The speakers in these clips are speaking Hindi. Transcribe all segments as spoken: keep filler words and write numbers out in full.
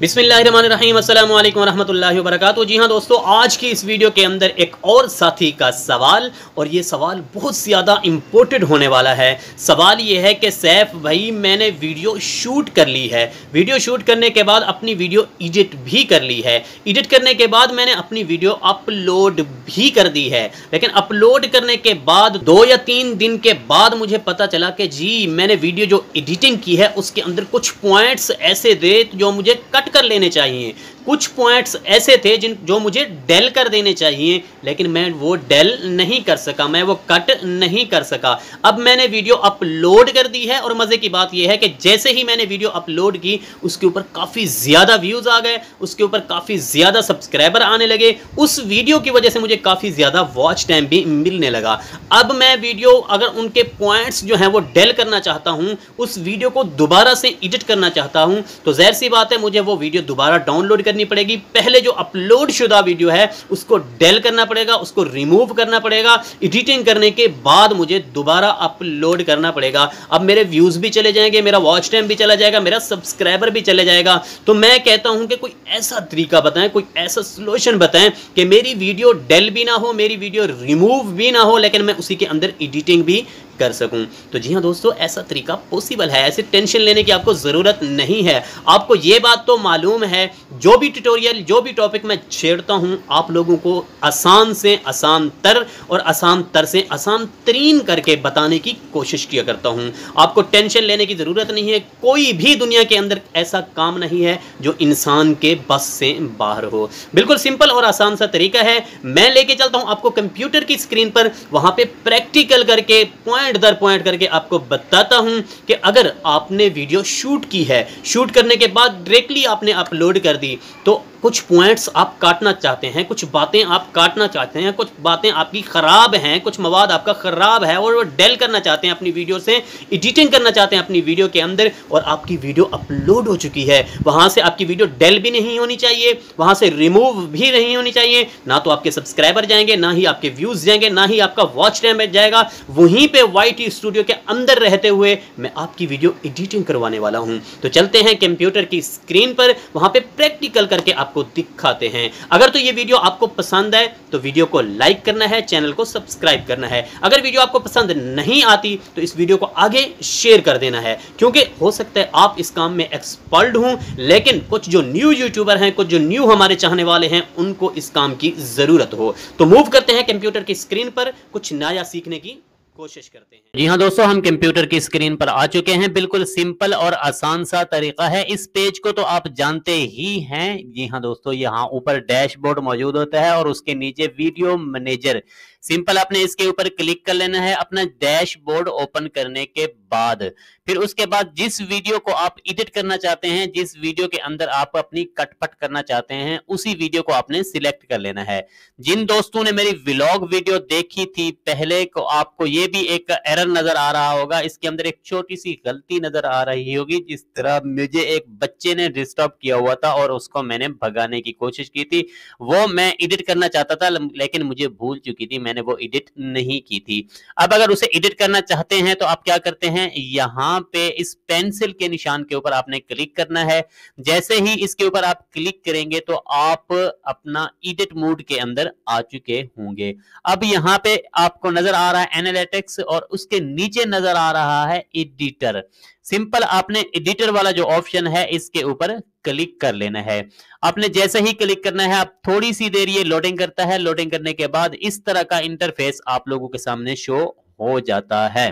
बिस्मिल्लाहिर्रहमानिर्रहीम अस्सलाम वालेकुम वरहमतुल्लाहि वबरकातुहू। जी हाँ दोस्तों, आज की इस वीडियो के अंदर एक और साथी का सवाल, और ये सवाल बहुत ज़्यादा इम्पोर्टेंट होने वाला है। सवाल ये है कि सैफ भाई, मैंने वीडियो शूट कर ली है, वीडियो शूट करने के बाद अपनी वीडियो एडिट भी कर ली है, एडिट करने के बाद मैंने अपनी वीडियो अपलोड भी कर दी है, लेकिन अपलोड करने के बाद दो या तीन दिन के बाद मुझे पता चला कि जी मैंने वीडियो जो एडिटिंग की है उसके अंदर कुछ पॉइंट्स ऐसे थे जो मुझे कट कर लेने चाहिए, कुछ पॉइंट्स ऐसे थे जिन जो मुझे डेल कर देने चाहिए, लेकिन मैं वो डेल नहीं कर सका, मैं वो कट नहीं कर सका। अब मैंने वीडियो अपलोड कर दी है, और मज़े की बात यह है कि जैसे ही मैंने वीडियो अपलोड की उसके ऊपर काफ़ी ज़्यादा व्यूज़ आ गए, उसके ऊपर काफ़ी ज़्यादा सब्सक्राइबर आने लगे, उस वीडियो की वजह से मुझे काफ़ी ज़्यादा वॉच टाइम भी मिलने लगा। अब मैं वीडियो अगर उनके पॉइंट्स जो हैं वो डेल करना चाहता हूँ, उस वीडियो को दोबारा से एडिट करना चाहता हूँ, तो ज़ाहिर सी बात है मुझे वो वीडियो दोबारा डाउनलोड करनी पड़ेगी। पहले जो अपलोड शुदा वीडियो है उसको डेल करना पड़ेगा, उसको रिमूव करना पड़ेगा, एडिटिंग करने के बाद मुझे दोबारा अपलोड करना पड़ेगा। अब मेरे व्यूज भी चले जाएंगे, मेरा वॉच टाइम भी चला जाएगा, मेरा सब्सक्राइबर भी चले जाएगा। तो मैं कहता हूं कि कोई ऐसा तरीका बताएं, कोई ऐसा सॉल्यूशन बताएं कि मेरी वीडियो डेल भी ना हो, मेरी वीडियो रिमूव भी ना हो, लेकिन मैं उसी के अंदर एडिटिंग भी कर सकूं। तो जी हाँ दोस्तों, ऐसा तरीका पॉसिबल है, ऐसे टेंशन लेने की आपको ज़रूरत नहीं है। आपको ये बात तो मालूम है, जो भी ट्यूटोरियल, जो भी टॉपिक मैं छेड़ता हूं, आप लोगों को आसान से आसान तर और आसान तर से आसान तरीन करके बताने की कोशिश किया करता हूं। आपको टेंशन लेने की ज़रूरत नहीं है। कोई भी दुनिया के अंदर ऐसा काम नहीं है जो इंसान के बस से बाहर हो। बिल्कुल सिंपल और आसान सा तरीका है। मैं लेके चलता हूं आपको कंप्यूटर की स्क्रीन पर, वहां पे प्रैक्टिकल करके पॉइंट दर पॉइंट करके आपको बताता हूं कि अगर आपने वीडियो शूट की है, शूट करने के बाद डायरेक्टली आपने अपलोड कर दी, तो कुछ पॉइंट्स आप काटना चाहते हैं, कुछ बातें आप काटना चाहते हैं, कुछ बातें आपकी खराब हैं, कुछ मवाद आपका खराब है और वो डेल करना चाहते हैं अपनी वीडियो से, एडिटिंग करना चाहते हैं अपनी वीडियो के अंदर, और आपकी वीडियो अपलोड हो चुकी है। वहां से आपकी वीडियो डेल भी नहीं होनी चाहिए, वहां से रिमूव भी नहीं होनी चाहिए, ना तो आपके सब्सक्राइबर जाएंगे, ना ही आपके व्यूज जाएंगे, ना ही आपका वॉच टाइम जाएगा। वहीं पे वाईटी स्टूडियो के अंदर रहते हुए मैं आपकी वीडियो एडिटिंग करवाने वाला हूं। तो चलते हैं कंप्यूटर की स्क्रीन पर, वहां पे प्रैक्टिकल करके आपको दिखाते हैं। अगर तो ये वीडियो आपको पसंद है तो वीडियो को लाइक करना है, चैनल को सब्सक्राइब करना है। अगर वीडियो आपको पसंद नहीं आती तो इस वीडियो को आगे शेयर कर देना है, क्योंकि हो सकता है आप इस काम में एक्सपर्ट हूं, लेकिन कुछ जो न्यू यूट्यूबर हैं, कुछ जो न्यू हमारे चाहने वाले हैं, उनको इस काम की जरूरत हो। तो मूव करते हैं कंप्यूटर की स्क्रीन पर, कुछ नया सीखने की कोशिश करते हैं। जी हाँ दोस्तों, हम कंप्यूटर की स्क्रीन पर आ चुके हैं। बिल्कुल सिंपल और आसान सा तरीका है। इस पेज को तो आप जानते ही हैं। जी हाँ दोस्तों, यहाँ ऊपर डैशबोर्ड मौजूद होता है और उसके नीचे वीडियो मैनेजर। सिंपल आपने इसके ऊपर क्लिक कर लेना है अपना डैशबोर्ड ओपन करने के बाद। फिर उसके बाद जिस वीडियो को आप एडिट करना चाहते हैं, जिस वीडियो के अंदर आप अपनी कटपट करना चाहते हैं, उसी वीडियो को आपने सिलेक्ट कर लेना है। जिन दोस्तों ने मेरी व्लॉग वीडियो देखी थी पहले, को आपको ये भी एक एरर नजर आ रहा होगा। इसके अंदर एक छोटी सी गलती नजर आ रही होगी। जिस तरह मुझे एक बच्चे ने डिस्टर्ब किया हुआ था और उसको मैंने भगाने की कोशिश की थी, वो मैं एडिट करना चाहता था, लेकिन मुझे भूल चुकी थी, मैंने वो एडिट नहीं की थी। अब अगर उसे एडिट करना चाहते हैं तो आप क्या करते हैं, यहाँ पे इस पेंसिल के निशान के ऊपर आपने क्लिक करना है। जैसे ही इसके ऊपर आप क्लिक करेंगे तो आप अपना एडिट मोड के अंदर आ चुके होंगे। अब यहाँ पे आपको नजर आ रहा है एनालिटिक्स, और उसके नीचे नजर आ रहा है एडिटर। सिंपल आपने एडिटर वाला जो ऑप्शन है इसके ऊपर क्लिक कर लेना है। आपने जैसे ही क्लिक करना है, आप थोड़ी सी देर ये लोडिंग करता है। लोडिंग करने के बाद इस तरह का इंटरफेस आप लोगों के सामने शो हो जाता है।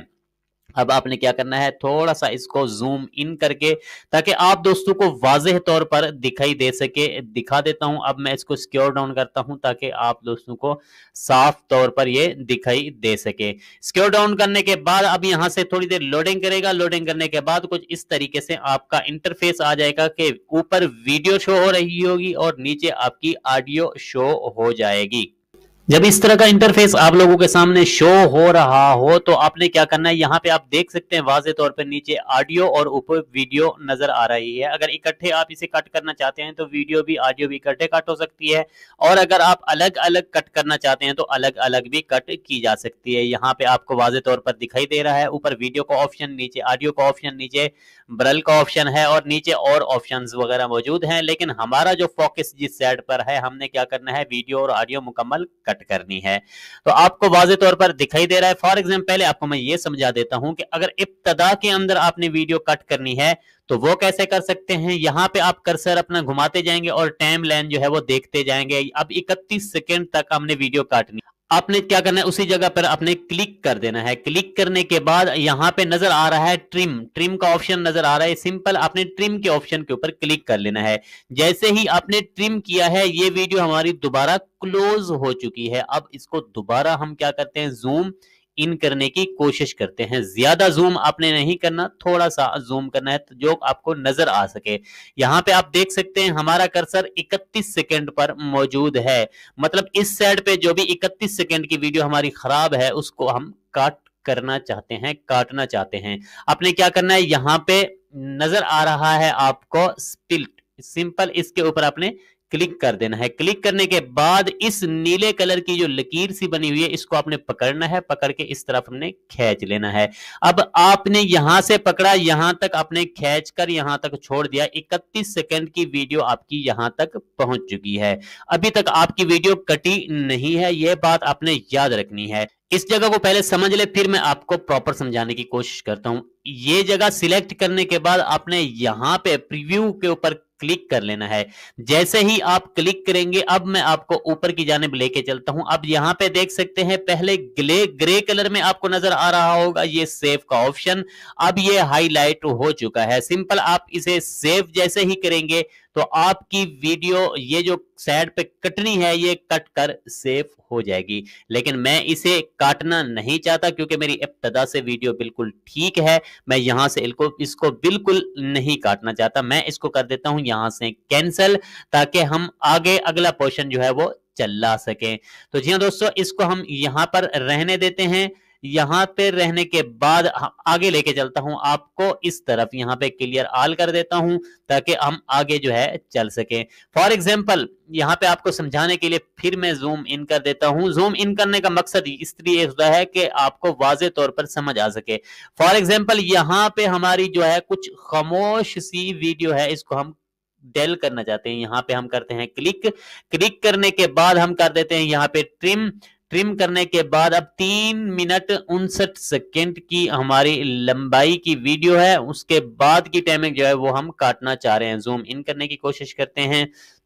अब आपने क्या करना है, थोड़ा सा इसको जूम इन करके, ताकि आप दोस्तों को वाज़ेह तौर पर दिखाई दे सके, दिखा देता हूं। अब मैं इसको स्क्योर डाउन करता हूं ताकि आप दोस्तों को साफ तौर पर ये दिखाई दे सके। स्क्योर डाउन करने के बाद अब यहां से थोड़ी देर लोडिंग करेगा। लोडिंग करने के बाद कुछ इस तरीके से आपका इंटरफेस आ जाएगा कि ऊपर वीडियो शो हो रही होगी और नीचे आपकी ऑडियो शो हो जाएगी। जब इस तरह का इंटरफेस आप लोगों के सामने शो हो रहा हो तो आपने क्या करना है, यहाँ पे आप देख सकते हैं वाज़े तौर पर नीचे ऑडियो और ऊपर वीडियो नजर आ रही है। अगर इकट्ठे आप इसे कट करना चाहते हैं तो वीडियो भी ऑडियो भी इकट्ठे कट हो सकती है, और अगर आप अलग अलग कट करना चाहते हैं तो अलग अलग भी कट की जा सकती है। यहाँ पे आपको वाज़े तौर पर दिखाई दे रहा है, ऊपर वीडियो का ऑप्शन, नीचे ऑडियो का ऑप्शन, नीचे ब्रल का ऑप्शन है और नीचे और ऑप्शंस वगैरह मौजूद हैं। लेकिन हमारा जो फोकस जिस साइड पर है, हमने क्या करना है, वीडियो और ऑडियो मुकम्मल कट करनी है। तो आपको वाज़े तौर पर दिखाई दे रहा है। फॉर एग्जाम्पल पहले आपको मैं ये समझा देता हूं कि अगर इब्तदा के अंदर आपने वीडियो कट करनी है तो वो कैसे कर सकते हैं। यहां पे आप कर्सर अपना घुमाते जाएंगे और टाइम लाइन जो है वो देखते जाएंगे। अब इकतीस सेकंड तक हमने वीडियो काटनी, आपने क्या करना है, उसी जगह पर आपने क्लिक कर देना है। क्लिक करने के बाद यहां पे नजर आ रहा है ट्रिम, ट्रिम का ऑप्शन नजर आ रहा है। सिंपल आपने ट्रिम के ऑप्शन के ऊपर क्लिक कर लेना है। जैसे ही आपने ट्रिम किया है, ये वीडियो हमारी दोबारा क्लोज हो चुकी है। अब इसको दोबारा हम क्या करते हैं, जूम इन करने की कोशिश करते हैं। ज्यादा जूम आपने नहीं करना, थोड़ा सा जूम करना है तो जो आपको नजर आ सके। यहां पे आप देख सकते हैं हमारा कर्सर इकतीस सेकंड पर मौजूद है। मतलब इस साइड पे जो भी इकतीस सेकंड की वीडियो हमारी खराब है उसको हम काट करना चाहते हैं, काटना चाहते हैं। आपने क्या करना है, यहां पे नजर आ रहा है आपको स्प्लिट, सिंपल इसके ऊपर आपने क्लिक कर देना है। क्लिक करने के बाद इस नीले कलर की जो लकीर सी बनी हुई है इसको आपने पकड़ना है, पकड़ के इस तरफ हमने खींच लेना है। अब आपने यहां से पकड़ा, यहां तक आपने खींच कर यहां तक छोड़ दिया। इकतीस सेकंड की वीडियो आपकी यहां तक पहुंच चुकी है। अभी तक आपकी वीडियो कटी नहीं है, यह बात आपने याद रखनी है। इस जगह को पहले समझ ले, फिर मैं आपको प्रॉपर समझाने की कोशिश करता हूं। ये जगह सिलेक्ट करने के बाद आपने यहां पे प्रीव्यू के ऊपर क्लिक कर लेना है। जैसे ही आप क्लिक करेंगे, अब मैं आपको ऊपर की जानिब लेके चलता हूं। अब यहां पे देख सकते हैं पहले ग्ले ग्रे कलर में आपको नजर आ रहा होगा ये सेव का ऑप्शन, अब ये हाईलाइट हो चुका है। सिंपल आप इसे सेव जैसे ही करेंगे तो आपकी वीडियो ये जो साइड पे कटनी है ये कट कर सेव हो जाएगी। लेकिन मैं इसे काटना नहीं चाहता क्योंकि मेरी इब्तदा से वीडियो बिल्कुल ठीक है। मैं यहां से इसको इसको बिल्कुल नहीं काटना चाहता। मैं इसको कर देता हूं यहां से कैंसिल, ताकि हम आगे अगला पोर्शन जो है वो चला सके। तो जी हाँ दोस्तों, इसको हम यहां पर रहने देते हैं। यहां पे रहने के बाद आगे लेके चलता हूं आपको इस तरफ, यहां पे क्लियर ऑल कर देता हूं ताकि हम आगे जो है चल सके। फॉर एग्जांपल यहां पे आपको समझाने के लिए फिर मैं जूम इन कर देता हूं। जूम इन करने का मकसद इसलिए होता है कि आपको वाज़े तौर पर समझ आ सके। फॉर एग्जांपल यहां पे हमारी जो है कुछ खामोश सी वीडियो है, इसको हम डेल करना चाहते हैं। यहां पे हम करते हैं क्लिक, क्लिक करने के बाद हम कर देते हैं यहां पे ट्रिम। ट्रिम करने के बाद अब तीन मिनट उनसठ सेकेंड की हमारी लंबाई की वीडियो है। उसके बाद की टाइमिंग जो है वो हम काटना चाह रहे हैं। जूम इन करने की कोशिश करते हैं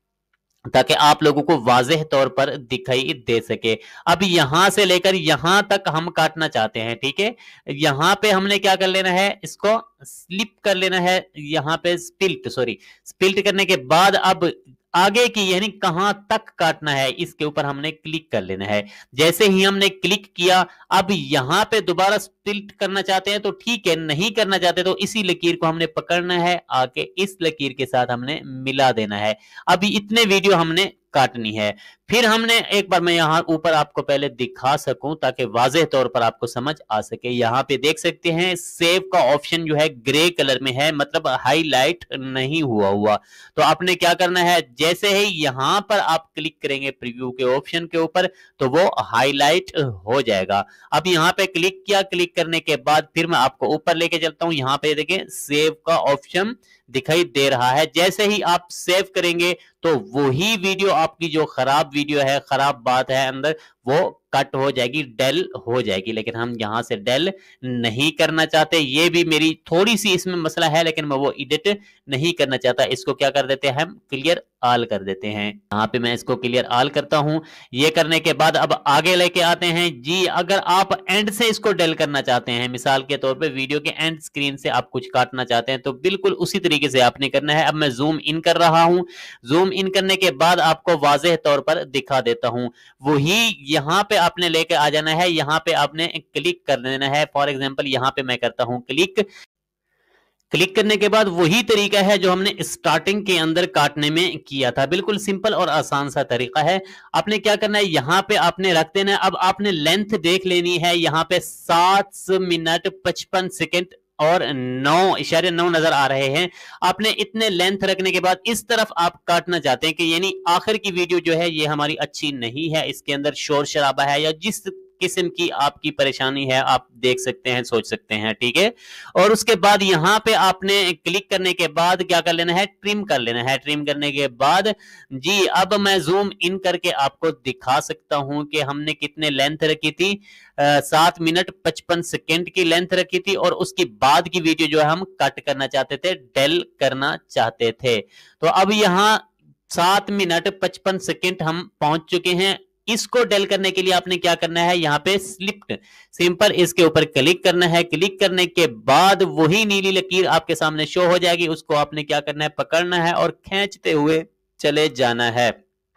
ताकि आप लोगों को वाज़ेह तौर पर दिखाई दे सके। अब यहां से लेकर यहां तक हम काटना चाहते हैं, ठीक है। यहां पे हमने क्या कर लेना है, इसको स्लिप कर लेना है। यहां पे स्पिल्ट सॉरी स्पिल्ट करने के बाद अब आगे की यानी कहां तक काटना है इसके ऊपर हमने क्लिक कर लेना है। जैसे ही हमने क्लिक किया, अब यहां पे दोबारा स्प्लिट करना चाहते हैं तो ठीक है, नहीं करना चाहते तो इसी लकीर को हमने पकड़ना है, आके इस लकीर के साथ हमने मिला देना है। अभी इतने वीडियो हमने काटनी है। फिर हमने एक बार मैं यहां ऊपर आपको पहले दिखा सकूं ताकि वाज़ेह तौर पर आपको समझ आ सके। यहां पे देख सकते हैं सेव का ऑप्शन जो है ग्रे कलर में है, मतलब हाईलाइट नहीं हुआ हुआ। तो आपने क्या करना है, जैसे ही यहां पर आप क्लिक करेंगे प्रीव्यू के ऑप्शन के ऊपर तो वो हाईलाइट हो जाएगा। अब यहां पे क्लिक किया, क्लिक करने के बाद फिर मैं आपको ऊपर लेके चलता हूं। यहां पे देखें सेव का ऑप्शन दिखाई दे रहा है। जैसे ही आप सेव करेंगे तो वही वीडियो आपकी जो खराब वीडियो है, खराब बात है अंदर, वो कट हो जाएगी, डेल हो जाएगी। लेकिन हम यहां से डेल नहीं करना चाहते। ये भी मेरी थोड़ी सी इसमें मसला है, लेकिन मैं वो एडिट नहीं करना चाहता। इसको क्या कर देते हैं, हम क्लियर ऑल कर देते हैं। यहां पे मैं इसको क्लियर ऑल करता हूं। ये करने के बाद अब आगे लेके आते हैं जी। अगर आप एंड से इसको डेल करना चाहते हैं, मिसाल के तौर पे वीडियो के एंड स्क्रीन से आप कुछ काटना चाहते हैं, तो बिल्कुल उसी तरीके से आपने करना है। अब मैं जूम इन कर रहा हूं। जूम इन करने के बाद आपको वाज़ेह तौर पर दिखा देता हूं। वही यहां पे आपने लेके आ जाना है। यहां पे आपने क्लिक कर देना है। फॉर एग्जांपल यहां पे मैं करता हूं क्लिक। क्लिक करने के बाद वही तरीका है जो हमने स्टार्टिंग के अंदर काटने में किया था, बिल्कुल सिंपल और आसान सा तरीका है। आपने क्या करना है, यहाँ पे आपने रख देना है। अब आपने लेंथ देख लेनी है, यहाँ पे सात मिनट पचपन सेकेंड और नौ इशारे नौ नजर आ रहे हैं। आपने इतने लेंथ रखने के बाद इस तरफ आप काटना चाहते हैं कि यानी आखिर की वीडियो जो है ये हमारी अच्छी नहीं है, इसके अंदर शोर शराबा है या जिस किस्म की आपकी परेशानी है आप देख सकते हैं, सोच सकते हैं, ठीक है। और उसके बाद यहाँ पे आपने क्लिक करने के बाद क्या कर लेना है, ट्रिम कर लेना है। ट्रिम करने के बाद जी अब मैं जूम इन करके आपको दिखा सकता हूं कि हमने कितने लेंथ रखी थी, सात मिनट पचपन सेकेंड की लेंथ रखी थी और उसके बाद की वीडियो जो है हम कट करना चाहते थे, डेल करना चाहते थे। तो अब यहाँ सात मिनट पचपन सेकेंड हम पहुंच चुके हैं। इसको डेल करने के लिए आपने क्या करना है, यहाँ पे स्लिप्ट सिंपल इसके ऊपर क्लिक करना है। क्लिक करने के बाद वही नीली लकीर आपके सामने शो हो जाएगी, उसको आपने क्या करना है, पकड़ना है और खींचते हुए चले जाना है।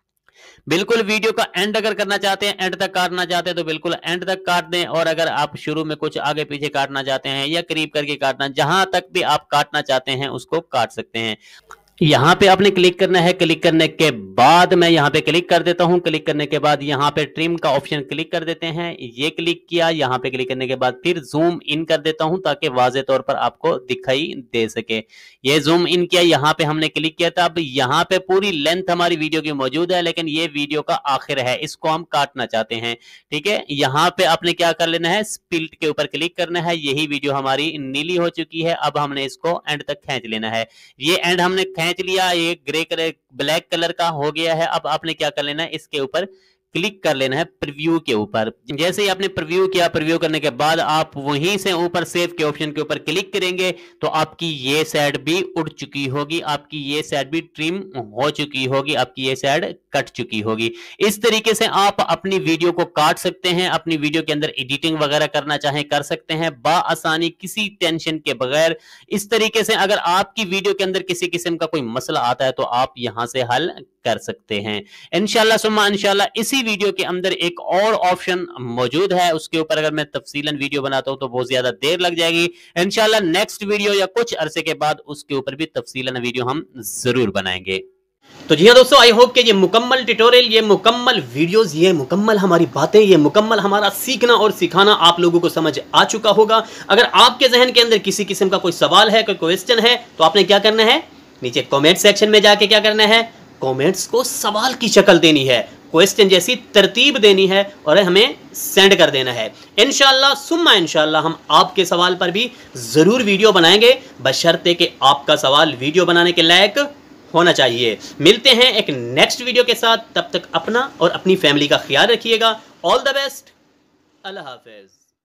बिल्कुल वीडियो का एंड अगर करना चाहते हैं, एंड तक काटना चाहते हैं तो बिल्कुल एंड तक काट दें, और अगर आप शुरू में कुछ आगे पीछे काटना चाहते हैं या करीब करके काटना, जहां तक भी आप काटना चाहते हैं उसको काट सकते हैं। यहां पे आपने क्लिक करना है। क्लिक करने के बाद मैं यहां पे क्लिक कर देता हूं। क्लिक करने के बाद यहां पे ट्रिम का ऑप्शन क्लिक कर देते हैं। ये क्लिक किया, यहां पे क्लिक करने के बाद फिर जूम इन कर देता हूं ताकि वाज़ेह तौर पर आपको दिखाई दे सके। ये जूम इन किया, यहां पे हमने क्लिक किया था। अब यहां पे पूरी लेंथ हमारी वीडियो की मौजूद है, लेकिन ये वीडियो का आखिर है, इसको हम काटना चाहते हैं, ठीक है। यहां पे आपने क्या कर लेना है, स्प्लिट के ऊपर क्लिक करना है। यही वीडियो हमारी नीली हो चुकी है। अब हमने इसको एंड तक खींच लेना है। ये एंड हमने खींच लिया, ये ग्रे कलर ब्लैक कलर का हो गया है। अब आपने क्या कर लेना है, इसके ऊपर क्लिक कर लेना है प्रीव्यू के ऊपर। जैसे ही आपने प्रीव्यू किया, प्रीव्यू करने के बाद आप वहीं से ऊपर सेव के ऑप्शन के ऊपर क्लिक करेंगे तो आपकी ये साइड भी उड़ चुकी होगी, आपकी ये साइड भी ट्रिम हो चुकी होगी, आपकी ये साइड कट चुकी होगी। इस तरीके से आप अपनी वीडियो को काट सकते हैं। अपनी वीडियो के अंदर एडिटिंग वगैरह करना चाहें कर सकते हैं बआसानी, किसी टेंशन के बगैर। इस तरीके से अगर आपकी वीडियो के अंदर किसी किस्म का कोई मसला आता है तो आप यहां से हल कर सकते हैं इंशाल्लाह सुम्मा इंशाल्लाह। इसी वीडियो के अंदर एक और ऑप्शन मौजूद है, उसके ऊपर अगर मैं तफसीलन वीडियो बनाता हूं तो बहुत ज्यादा देर लग जाएगी। इंशाल्लाह नेक्स्ट वीडियो या कुछ अरसे के बाद उसके ऊपर भी तफसीलन वीडियो हम जरूर बनाएंगे। तो जी हाँ दोस्तों, आई होप कि ये मुकम्मल ट्यूटोरियल, ये मुकम्मल वीडियोस, ये मुकम्मल हमारी बातें, ये मुकम्मल हमारा सीखना और सिखाना आप लोगों को समझ आ चुका होगा। अगर आपके जहन के अंदर किसी किस्म का कोई सवाल है, कोई क्वेश्चन है, तो आपने क्या करना है, नीचे कमेंट सेक्शन में जाके क्या करना है, कमेंट्स को सवाल की शक्ल देनी है, क्वेश्चन जैसी तरतीब देनी है और हमें सेंड कर देना है। इंशाल्लाह सुम्मा इंशाल्लाह हम आपके सवाल पर भी जरूर वीडियो बनाएंगे, बशर्ते कि आपका सवाल वीडियो बनाने के लायक होना चाहिए। मिलते हैं एक नेक्स्ट वीडियो के साथ, तब तक अपना और अपनी फैमिली का ख्याल रखिएगा। ऑल द बेस्ट, अल्लाह हाफिज।